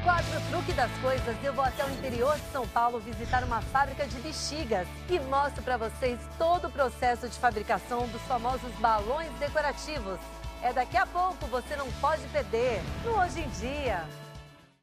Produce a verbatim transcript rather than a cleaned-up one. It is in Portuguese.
quadro Truque das Coisas, eu vou até o interior de São Paulo visitar uma fábrica de bexigas e mostro para vocês todo o processo de fabricação dos famosos balões decorativos. É daqui a pouco, você não pode perder no Hoje em Dia.